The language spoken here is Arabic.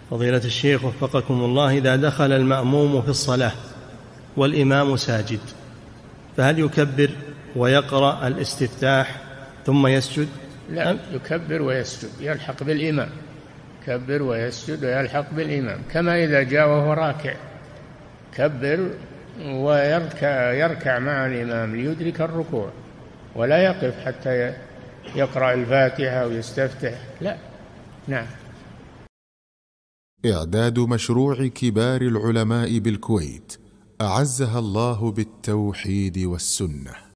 فضيلة الشيخ وفقكم الله، إذا دخل المأموم في الصلاة والإمام ساجد فهل يكبر ويقرأ الاستفتاح ثم يسجد؟ لا، يكبر ويسجد، يلحق بالإمام، يكبر ويسجد ويلحق بالإمام، كما إذا جاء وهو راكع كبر ويركع مع الإمام ليدرك الركوع، ولا يقف حتى يقرأ الفاتحة ويستفتح، لا. نعم. إعداد مشروع كبار العلماء بالكويت أعزها الله بالتوحيد والسنة.